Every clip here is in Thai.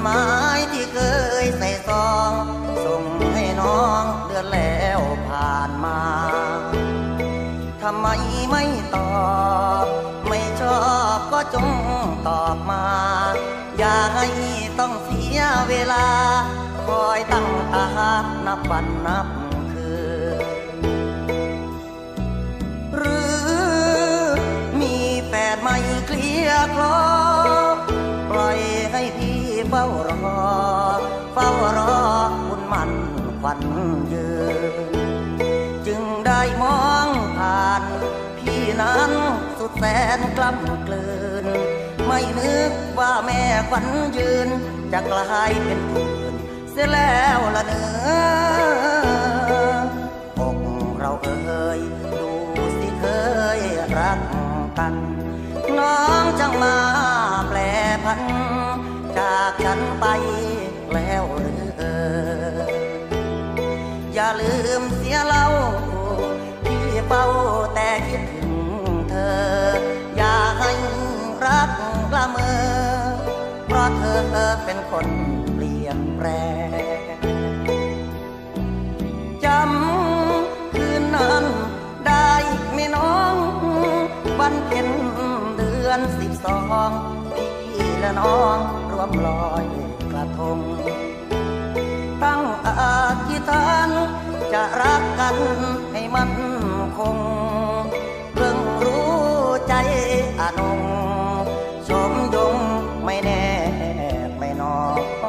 หมายที่เคยใส่ซองส่งให้น้องเดือนแล้วผ่านมาทำไมไม่ตอบไม่ชอบก็จงตอบมาอย่าให้ต้องเสียเวลาคอยตั้งตานับวันนับคืนหรือมีแฟนไม่เคลียร์คลอปล่อยให้พี่เฝ้ารอบุญมันขวัญยืนจึงได้มองผ่านพี่นั้นสุดแสนกล้ำกลืนไม่นึกว่าแม่ขวัญยืนจะกลายเป็นปืนเสียแล้วละเนื้อกเราเอ่ยดูสิเคยรักกันน้องจังมาแปรพันจากฉันไปแล้วหรืออย่าลืมเสียเล่าพี่เฝ้าแต่คิดถึงเธออย่าให้รักละเมอเพราะเธอเป็นคนเปลี่ยนแปลงจำคืนนั้นได้ไหมน้องวันเพ็ญเดือน12พี่และน้องร่วมลอยกระทงตั้งอธิษฐานจะรักกันให้มันคงเพิ่งรู้ใจอนงชมยงไม่แน่ไม่นอน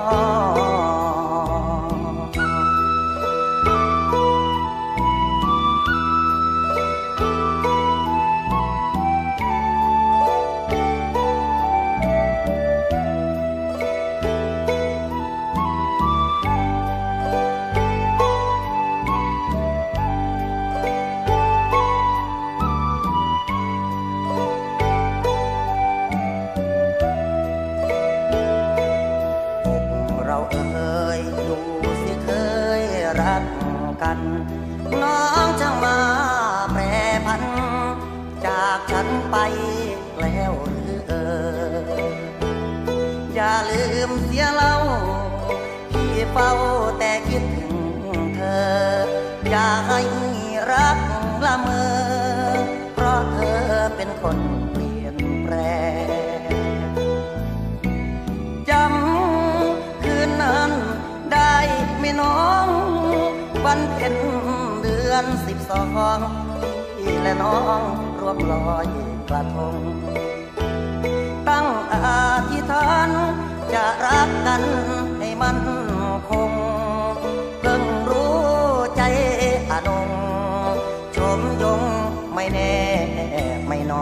น้องจังมาแปรพันจากฉันไปแล้วหรืออย่าลืมเสียเล่าพี่เฝ้าแต่คิดถึงเธออย่าให้รักละเมอเพราะเธอเป็นคนเปลี่ยนแปลงจำคืนนั้นได้ไหมน้องวันเพ็ญเดือน12พี่และน้องร่วมลอยกระทงตั้งอธิษฐานจะรักกันให้มันคงเพิ่งรู้ใจอนงชมยงไม่แน่ไม่น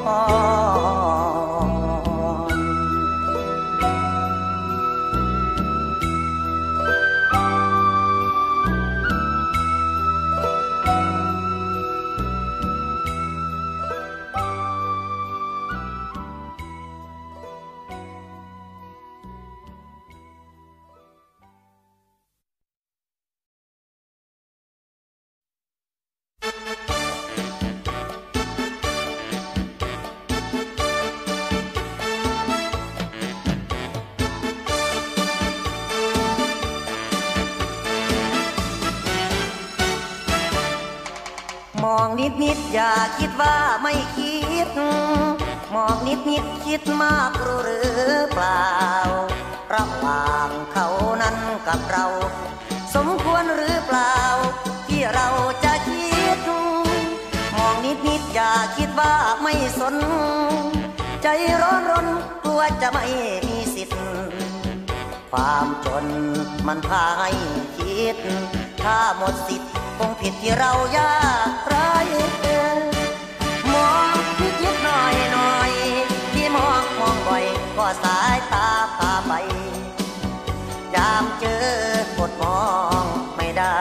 อนมองนิดอย่าคิดว่าไม่คิดมองนิดคิดมากรู้หรือเปล่าระหว่างเขานั้นกับเราสมควรหรือเปล่าที่เราจะคิดมองนิดอย่าคิดว่าไม่สนใจร้อนกลัวจะไม่มีสิทธิ์ความจนมันพาให้คิดถ้าหมดสิทธิ์คงผิดที่เรายากไร้มองคิดหน่อยที่มองบ่อยก็สายตาพาไปยามเจอกดมองไม่ได้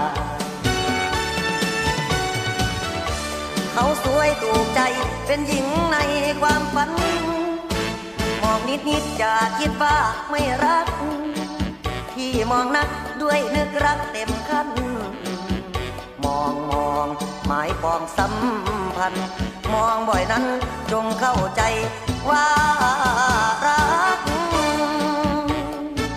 เขาสวยถูกใจเป็นหญิงในความฝันมองนิดอย่าคิดว่าไม่รักที่มองนักด้วยนึกรักเต็มคันมองหมายปองสัมพันธ์มองบ่อยนั้นจงเข้าใจว่ารัก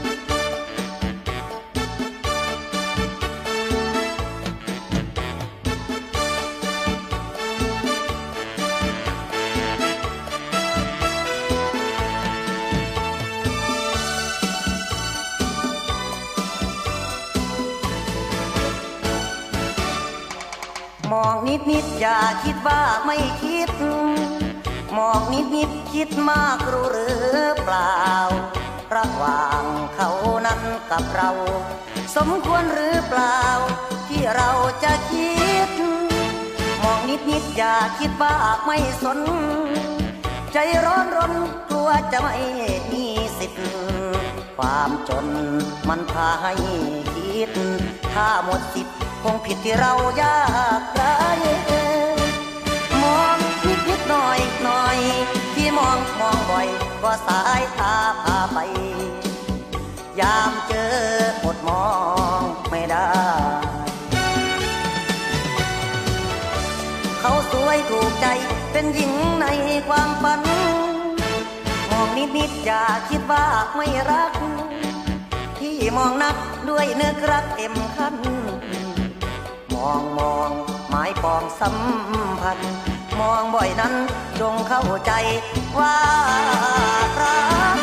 นิดอย่าคิดว่าไม่คิดมองนิดคิดมากรู้หรือเปล่าระหว่างเขานั้นกับเราสมควรหรือเปล่าที่เราจะคิดมองนิดอย่าคิดว่าไม่สนใจร้อนรนกลัวจะไม่มีสิทธิ์ความจนมันพาให้คิดถ้าหมดสิทธิ์คงผิดที่เรายากไร้มองนิดหน่อยที่มองบ่อยก็สายตาพาไปยามเจอหมดมองไม่ได้เขาสวยถูกใจเป็นหญิงในความฝันมองนิดอย่าคิดว่าไม่รักที่มองนักด้วยนึกรักเต็มขั้นมองหมายปองสัมพันธ์มองบ่อยนั้นจงเข้าใจว่ารัก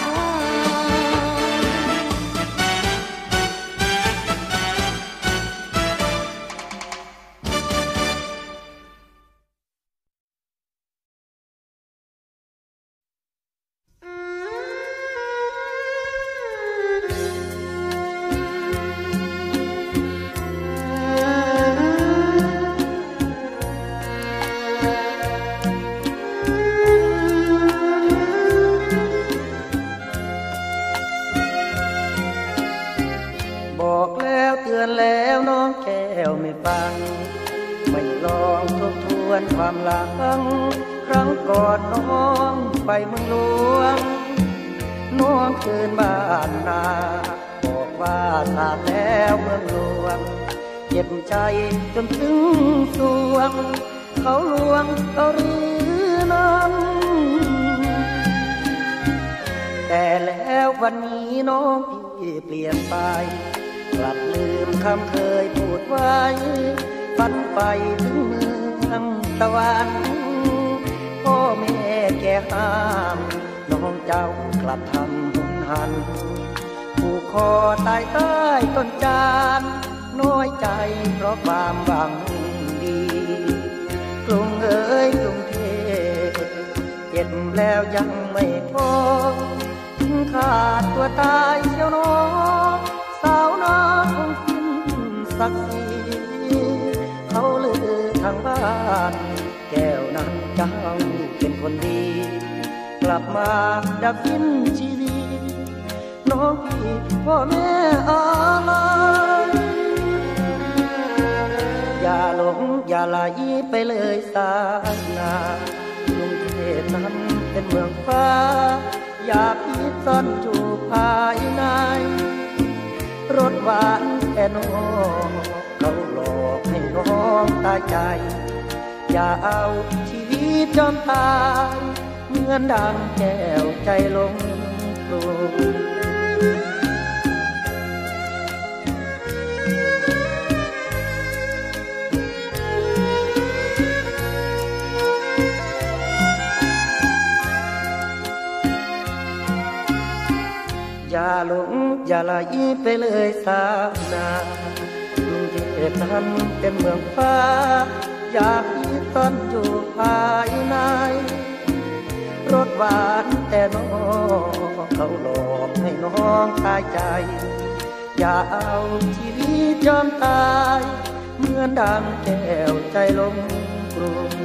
แล้วน้องแก้วไม่ฟังไม่ลองทบทวนความหลังครั้งก่อนน้องไปเมืองหลวงน้องคืนบ้านนาบอกว่าทราบแล้วเมืองหลวงเจ็บใจจนถึงสวงเขาลวงเขาหรือนั้นแต่แล้ววันนี้น้องพี่เปลี่ยนไปกลับลืมคำเคยพูดไว้ฝันไปถึงเมืองตะวันพ่อแม่แก่ห้ามน้องเจ้ากลับทำหุนหันผูกคอตายใต้ต้นจานน้อยใจเพราะความหวังดีกรุงเอ๋ยกรุงเทพเจ็บแล้วยังไม่พอถึงขาดตัวตายเชียวน้องสาวน้องคงสิ้นศักดิ์ศรีเขาลือทางบ้านแก้วนั้นเจ้าเป็นคนดีกลับมาดับสิ้นชีวิตน้องพี่พ่อแม่อะไรอย่าหลงอย่าไหลไปเลยสายนากรุงเทพนั้นเป็นเมืองฟ้าอย่าพิษซ่อนจูบภายในรสหวานแต่น้องเขาหลอกให้น้องตายใจอย่าเอาชีวิตจอมตายเหมือนดังแก้วใจลงกรุงอย่าหลงอย่าไหลไปเลยสาวนา เกิดนั้นเป็นเมืองฟ้าอยากมีต้นอยู่ภายในรสหวานแต่น้องเขาหลอกให้น้องตายใจอย่าเอาชีวิตยอมตายเหมือนดังแก้วใจลงกรุง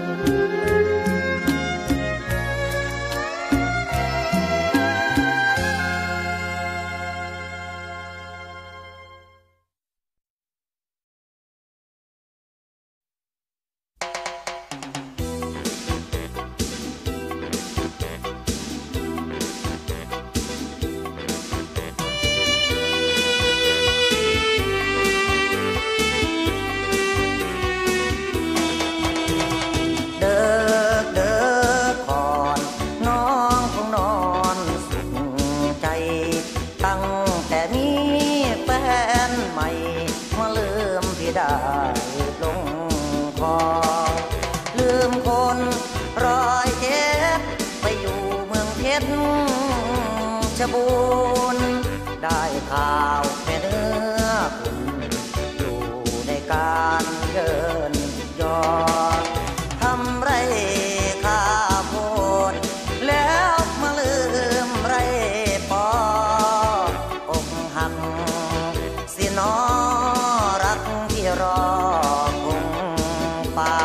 บูนได้ข่าวแม่เนื้อคุณอยู่ในการเยินยอดทำไรข้าโพดแล้วมาลืมไรปอ อกหักสินอรักที่รอคงป่า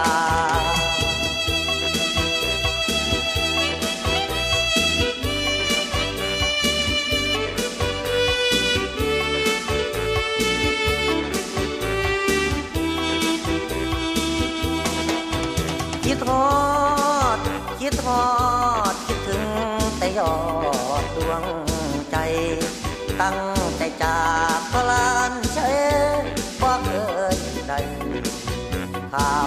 คิดทอดคิดทอดคิดถึงแต่ยอดดวงใจตั้งใจจากพลานเชบ่เคยได้ข่าว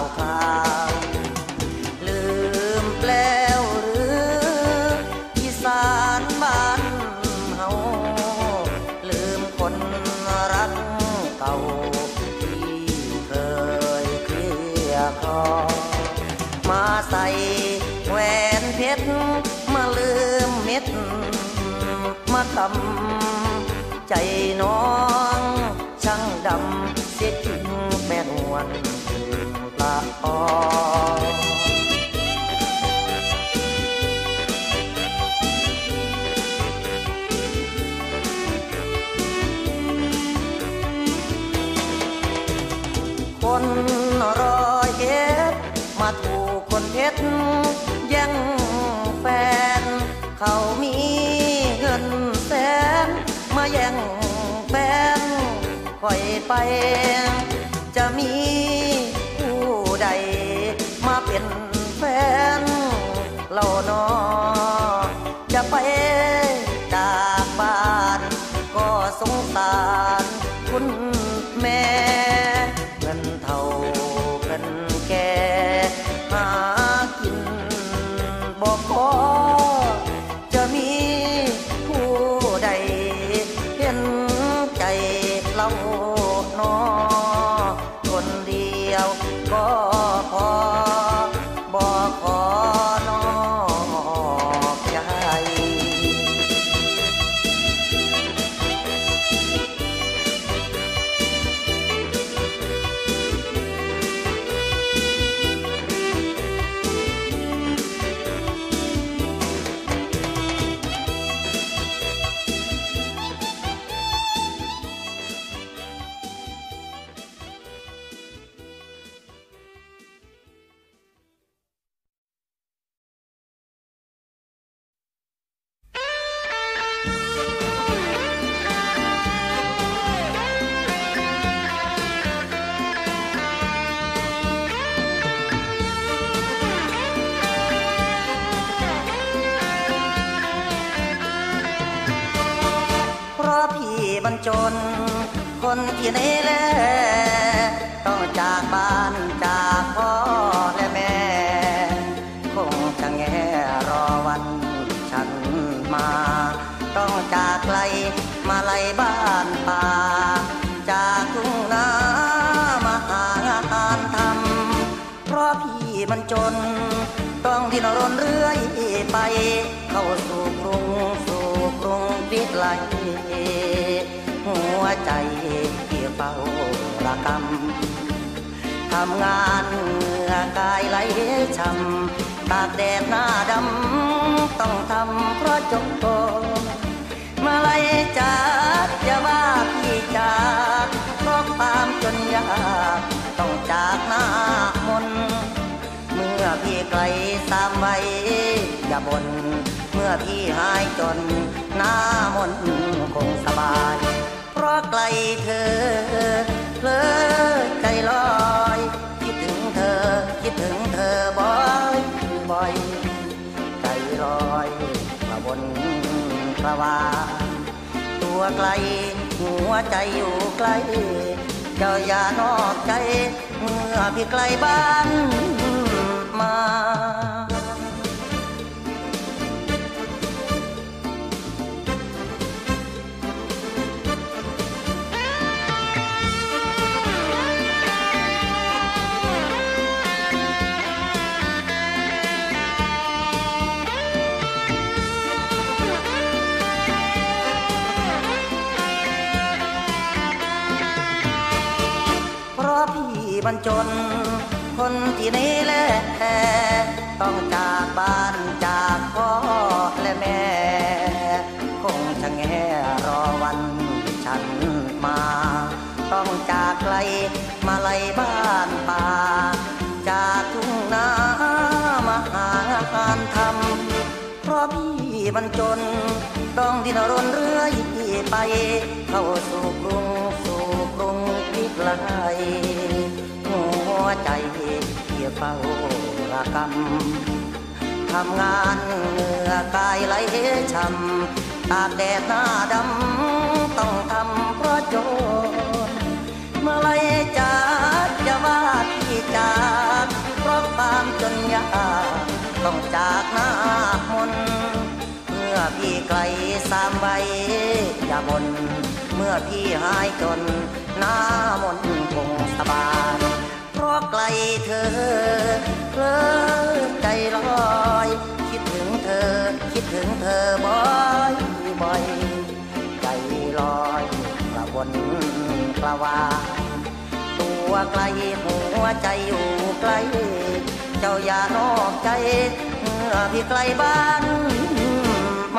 ลืมแล้วหรืออีสานบ้านเฮาลืมคนรักเก่าที่เคยเคลียร์คอมาใส่แหวนเพชรมาลืมเม็ดมาทำใจน้องช่างดำเสียจริงแม่นวลปลาออคนร้อยเอ็ดมาถูกคนเพชรแย่งแฟนเขามีเงินแสนมาแย่งแฟนค่อยไปจะมีผู้ใดมาเป็นแฟนเล่านอจะไปจากบ้านก็สงสารคุณแม่เงินเท่าเงินแก่หากินบ่พอจะมีผู้ใดเห็นใจเล่านอคนเดียวก็พอบ่ขอนอกใจบรรจนคนที่ไหนแลต้องจากบ้านจากพ่อและแม่คงจะแง่รอวันฉันมาต้องจากไกลมาไล่บ้านป่าจากทุ่งนามาหางานทำเพราะพี่บรรจนต้องดิ้นรนเรื่อยไปเข้าสู่กรุงวิทย์ไลหัวใจที่เฝ้าระกำทำงานเหงื่อกายไหลช้ำตากแดดหน้าดำต้องทำเพราะจงโตมาไล่จากอย่าว่าพี่จากเพราะความจนยากต้องจากหน้ามนเมื่อพี่ไกลสามใบอย่าบ่นเมื่อพี่หายจนหน้ามนคงสบายเพราะไกลเธอเพลอใจลอยคิดถึงเธอบ่อยใจลอยกระวนกระวายตัวไกลหัวใจอยู่ไกลเจ้าอย่านอกใจเมื่อพี่ไกลบ้านมาบรรจนคนที่นี่แหละต้องจากบ้านจากพ่อและแม่คงจะแง่รอวันฉันมาต้องจากไกลมาไล่บ้านป่าจากทุ่งนามาหางานทำเพราะพี่มันจนต้องดิ้นรนเรื่อยไปเข้าสู่กรุงพิกไลหัวใจที่เฝ้าระกำทำงานเหงื่อกายไหลช้ำตากแดดหน้าดำต้องทำเพราะจนเมื่อไรจะว่าที่จากเพราะความจนยากต้องจากหน้ามนเมื่อพี่ไกลสามใบอย่าบ่นเมื่อพี่หายจนหน้ามนคงสบายเพราะไกลเธอเพลิดใจลอยคิดถึงเธอบ่อยใจลอยกระวนกระวายตัวไกลหัวใจอยู่ไกลเจ้าอย่านอกใจเมื่อพี่ไกลบ้านมา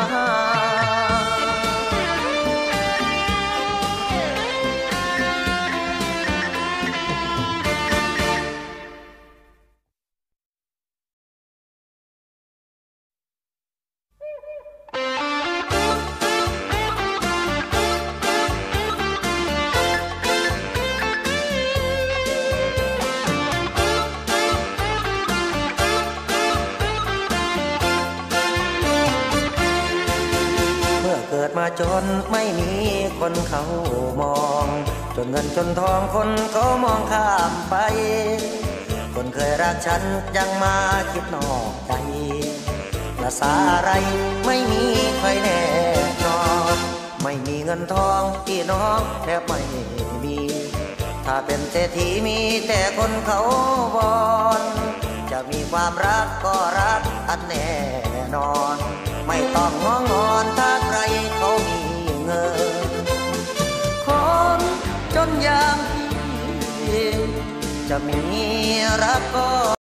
เกิดมาจนไม่มีคนเขามองจนเงินจนทองคนเขามองข้ามไปคนเคยรักฉันยังมาคิดนอกใจภาษาอะไรไม่มีใครแน่นอนไม่มีเงินทองที่น้องแทบไม่มีถ้าเป็นเศรษฐีมีแต่คนเขาบอนจะมีความรักก็รักอันแน่นอนไม่ต้องงองอนถ้าใครเขามีเงินคนจนอย่างพี่จะมีรักก็